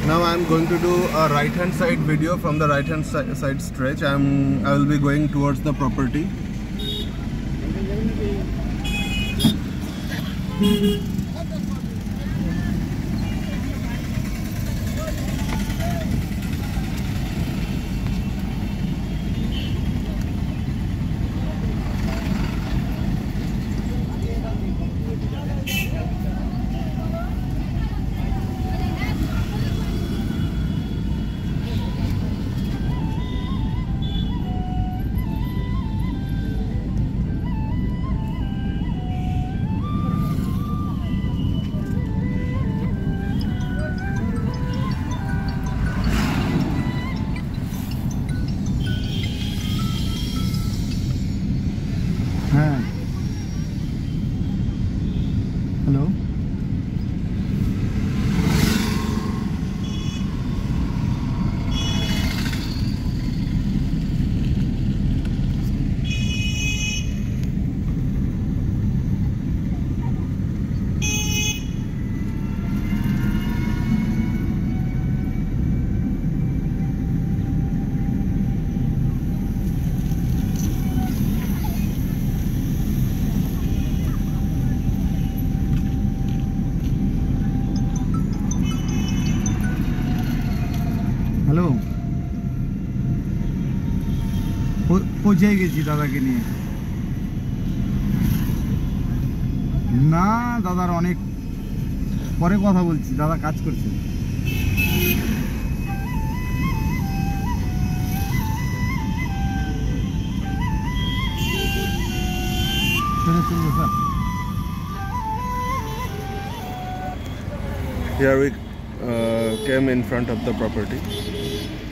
Now I'm going to do a right hand side video from the right hand side stretch. I will be going towards the property. Hello. Hello, পৌঁছে গেছি দাদাকে নিয়ে। না, দাদার অনেক পরে কথা বলছি, দাদা কাজ করছে। চলবে sir. Here we came in front of the property.